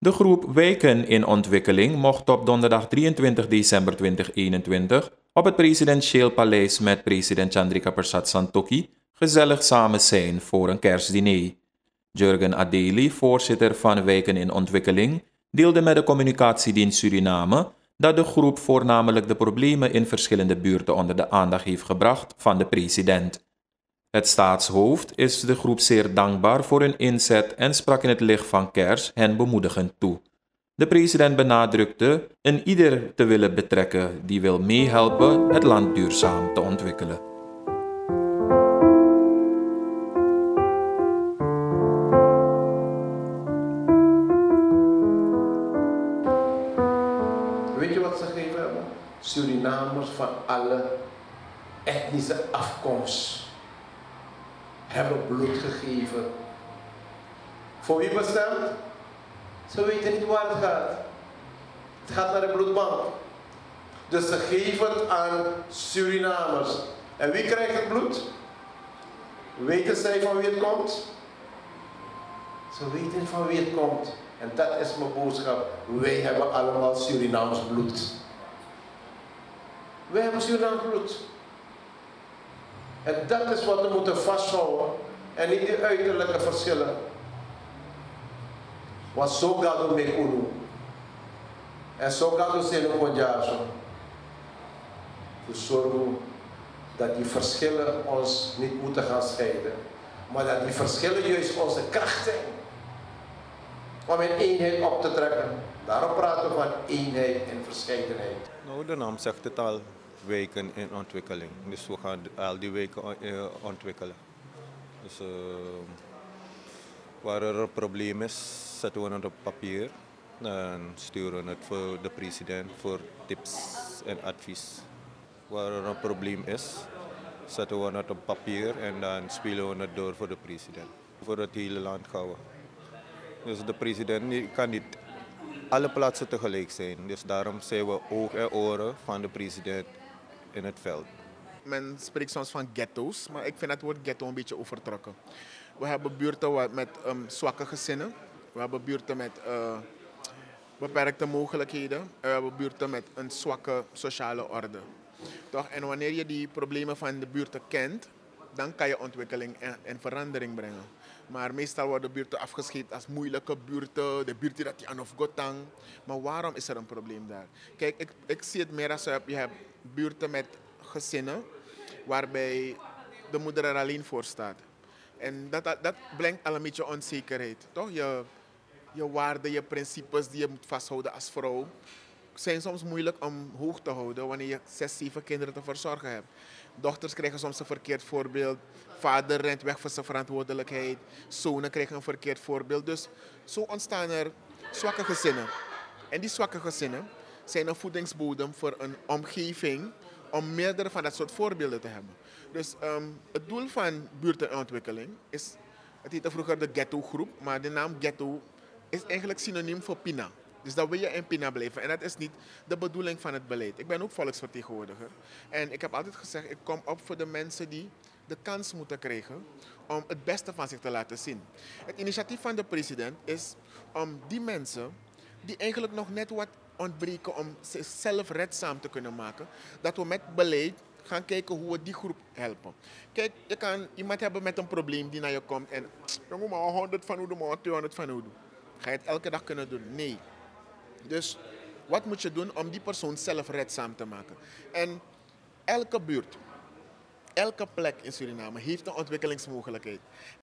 De groep Wijken in Ontwikkeling mocht op donderdag 23 december 2021 op het presidentieel paleis met president Chandrika Persat Santokhi gezellig samen zijn voor een kerstdiner. Jurgen Adeli, voorzitter van Wijken in Ontwikkeling, deelde met de communicatiedienst Suriname dat de groep voornamelijk de problemen in verschillende buurten onder de aandacht heeft gebracht van de president. Het staatshoofd is de groep zeer dankbaar voor hun inzet en sprak in het licht van kerst hen bemoedigend toe. De president benadrukte een ieder te willen betrekken die wil meehelpen het land duurzaam te ontwikkelen. Weet je wat ze gegeven hebben? Surinamers van alle etnische afkomst hebben bloed gegeven. Voor wie bestemd? Ze weten niet waar het gaat. Het gaat naar de bloedbank. Dus ze geven het aan Surinamers. En wie krijgt het bloed? Weten zij van wie het komt? Ze weten van wie het komt. En dat is mijn boodschap. Wij hebben allemaal Surinaams bloed. Wij hebben Surinaams bloed. En dat is wat we moeten vasthouden. En niet die uiterlijke verschillen. Want zo gaat het met Unu. En zo gaat het in Ponjazo. We zorgen dat die verschillen ons niet moeten gaan scheiden. Maar dat die verschillen juist onze kracht zijn. Om in eenheid op te trekken. Daarom praten we van eenheid en verscheidenheid. Nou, de naam zegt het al. Wijken in ontwikkeling. Dus we gaan al die wijken ontwikkelen. Dus waar er een probleem is, zetten we het op papier. Dan sturen we het voor de president voor tips en advies. Waar er een probleem is, zetten we het op papier en dan spelen we het door voor de president. Voor het hele land gaan we. Dus de president kan niet alle plaatsen tegelijk zijn. Dus daarom zijn we oog en oren van de president in het veld. Men spreekt soms van ghetto's, maar ik vind het woord ghetto een beetje overtrokken. We hebben buurten met zwakke gezinnen. We hebben buurten met beperkte mogelijkheden. We hebben buurten met een zwakke sociale orde. Toch? En wanneer je die problemen van de buurten kent, dan kan je ontwikkeling en verandering brengen. Maar meestal worden buurten afgeschreven als moeilijke buurten, de buurt die aan of Gotang. Maar waarom is er een probleem daar? Kijk, ik zie het meer als je hebt buurten met gezinnen waarbij de moeder er alleen voor staat. En dat brengt al een beetje onzekerheid. Toch? Je waarden, je principes die je moet vasthouden als vrouw zijn soms moeilijk om hoog te houden wanneer je 6, 7 kinderen te verzorgen hebt. Dochters krijgen soms een verkeerd voorbeeld. Vader rent weg van zijn verantwoordelijkheid. Zonen krijgen een verkeerd voorbeeld. Dus zo ontstaan er zwakke gezinnen. En die zwakke gezinnen zijn een voedingsbodem voor een omgeving om meerdere van dat soort voorbeelden te hebben. Dus het doel van buurtenontwikkeling is, het heette vroeger de ghetto-groep, maar de naam ghetto is eigenlijk synoniem voor Pina. Dus dan wil je in Pina blijven. En dat is niet de bedoeling van het beleid. Ik ben ook volksvertegenwoordiger. En ik heb altijd gezegd, ik kom op voor de mensen die de kans moeten krijgen om het beste van zich te laten zien. Het initiatief van de president is om die mensen die eigenlijk nog net wat ontbreken om zichzelf redzaam te kunnen maken, dat we met beleid gaan kijken hoe we die groep helpen. Kijk, je kan iemand hebben met een probleem die naar je komt en je moet maar 100 van u doen, maar 200 van u doen. Ga je het elke dag kunnen doen? Nee. Dus wat moet je doen om die persoon zelf redzaam te maken? En elke buurt, elke plek in Suriname heeft een ontwikkelingsmogelijkheid.